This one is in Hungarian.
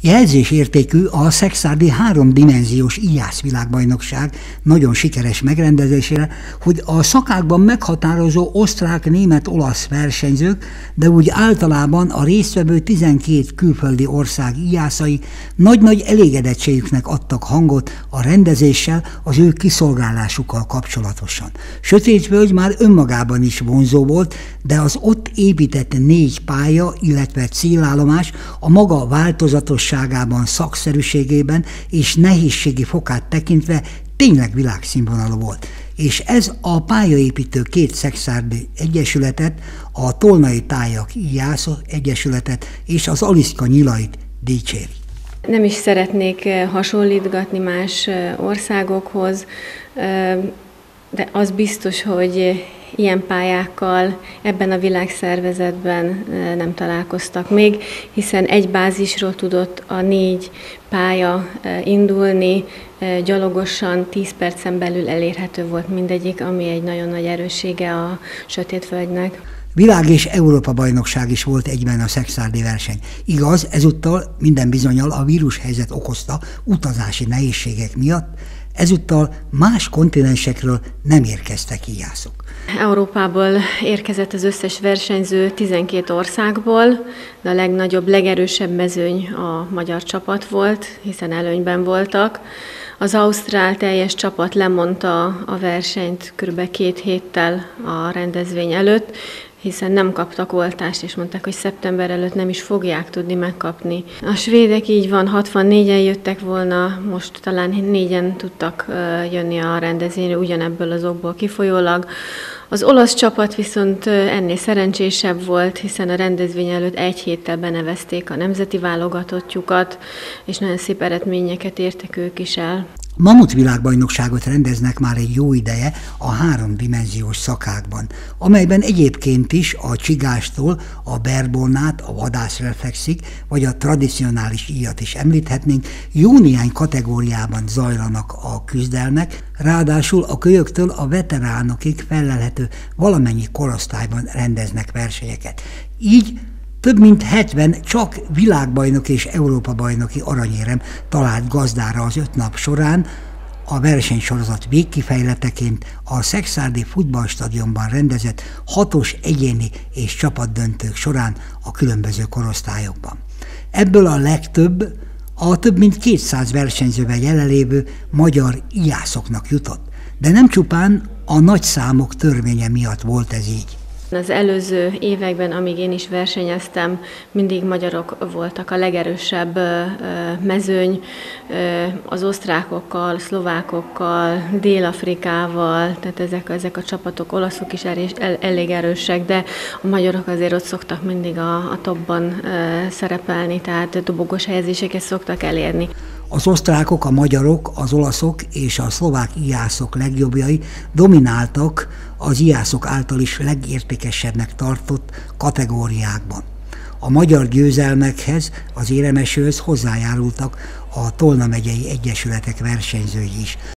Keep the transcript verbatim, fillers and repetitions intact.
Jelzésértékű a szekszárdi háromdimenziós íjász világbajnokság nagyon sikeres megrendezésére, hogy a szakákban meghatározó osztrák, német, olasz versenyzők, de úgy általában a résztvevő tizenkét külföldi ország íjászai nagy-nagy elégedettségüknek adtak hangot a rendezéssel, az ő kiszolgálásukkal kapcsolatosan. Sötétvölgy már önmagában is vonzó volt, de az ott épített négy pálya, illetve célállomás a maga változatosságában, szakszerűségében és nehézségi fokát tekintve tényleg világszínvonalú volt. És ez a pályaépítő két szekszárdi egyesületet, a Tolnai Tájak Íjászok Egyesületet és az Aliszka Nyilait dicséri. Nem is szeretnék hasonlítgatni más országokhoz, de az biztos, hogy ilyen pályákkal ebben a világszervezetben nem találkoztak még, hiszen egy bázisról tudott a négy pálya indulni, gyalogosan tíz percen belül elérhető volt mindegyik, ami egy nagyon nagy erőssége a Sötétvölgynek. Világ- és Európa-bajnokság is volt egyben a szekszárdi verseny. Igaz, ezúttal minden bizonnyal a vírushelyzet okozta utazási nehézségek miatt, ezúttal más kontinensekről nem érkeztek íjászok. Európából érkezett az összes versenyző tizenkét országból, de a legnagyobb, legerősebb mezőny a magyar csapat volt, hiszen előnyben voltak. Az ausztrál teljes csapat lemondta a versenyt kb. két héttel a rendezvény előtt, hiszen nem kaptak oltást, és mondták, hogy szeptember előtt nem is fogják tudni megkapni. A svédek így van, hatvannégyen jöttek volna, most talán négyen tudtak jönni a rendezvényre, ugyanebből az okból kifolyólag. Az olasz csapat viszont ennél szerencsésebb volt, hiszen a rendezvény előtt egy héttel benevezték a nemzeti válogatottjukat, és nagyon szép eredményeket értek ők is el. Mamut világbajnokságot rendeznek már egy jó ideje a háromdimenziós szakákban, amelyben egyébként is a csigástól a berbonnát, a vadászreflexig, vagy a tradicionális íjat is említhetnénk, jó néhány kategóriában zajlanak a küzdelmek, ráadásul a kölyöktől a veteránokig felelhető valamennyi korosztályban rendeznek versenyeket. Így több mint hetven csak világbajnok és Európa-bajnoki aranyérem talált gazdára az öt nap során, a versenysorozat végkifejleteként a szekszárdi futballstadionban rendezett hatos egyéni és csapatdöntők során a különböző korosztályokban. Ebből a legtöbb a több mint kétszáz versenyzővel jelenlévő magyar íjászoknak jutott, de nem csupán a nagy számok törvénye miatt volt ez így. Az előző években, amíg én is versenyeztem, mindig magyarok voltak a legerősebb mezőny, az osztrákokkal, szlovákokkal, Dél-Afrikával, tehát ezek, ezek a csapatok, olaszok is elég erősek, de a magyarok azért ott szoktak mindig a, a topban szerepelni, tehát dobogós helyezéseket szoktak elérni. Az osztrákok, a magyarok, az olaszok és a szlovák íjászok legjobbjai domináltak az íjászok által is legértékesebbnek tartott kategóriákban. A magyar győzelmekhez, az éremesőhöz hozzájárultak a Tolna megyei egyesületek versenyzői is.